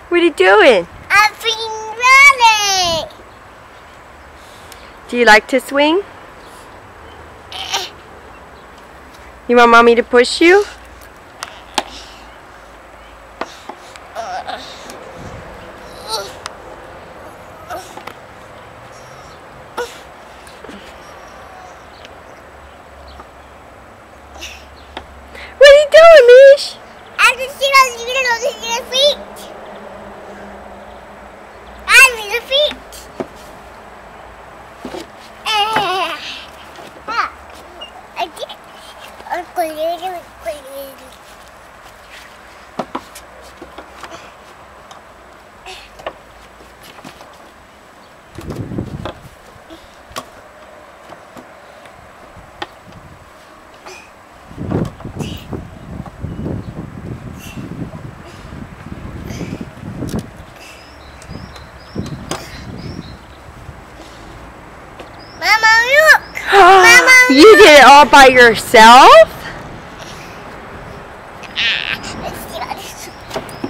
What are you doing? I'm running. Do you like to swing? You want mommy to push you? What are you doing, Mish? I can see your feet. I'm in the feet. I did. I'm going to Mama, look! Mama, You did it all by yourself? let's see.